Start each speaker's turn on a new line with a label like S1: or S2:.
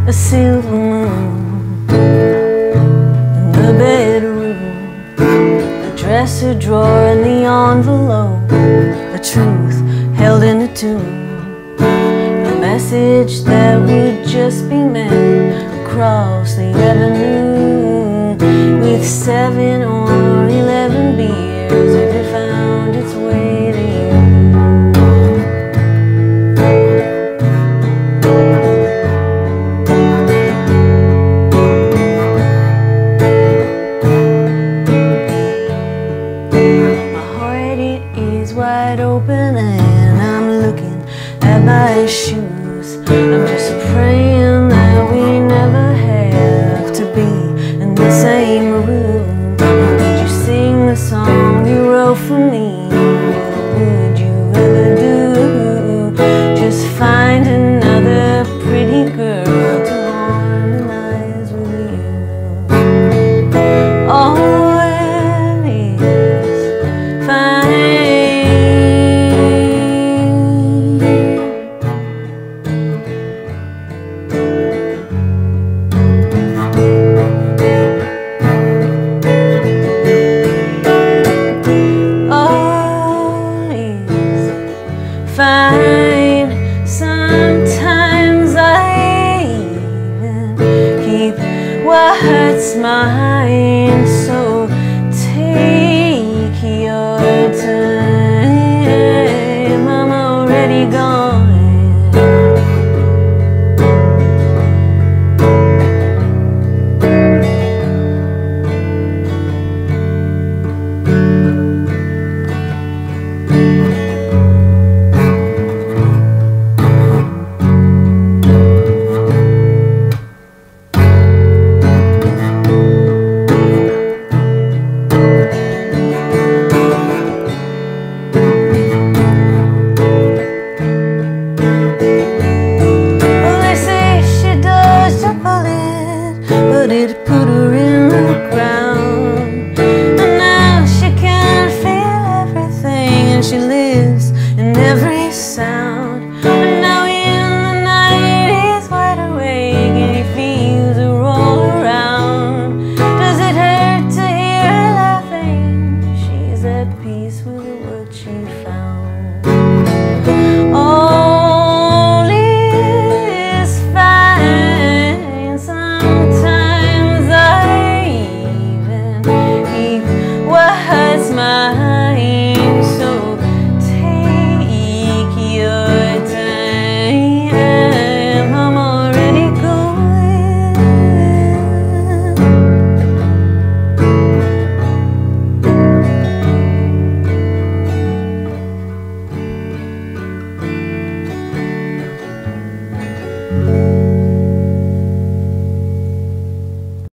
S1: a silver moon in the bedroom, a dresser drawer in the envelope, a truth held in a tomb, a message that would just be meant across the avenue. With 7 or 11 beers, if it found its way to you. My heart, it is wide open, and I'm looking at my shoes. I'm just praying that we never have to be in the same room. Would you sing the song you wrote for me? What would you ever do? Just find another pretty girl to harmonize with you. All it is fine. Fine. Sometimes I even keep what's mine. So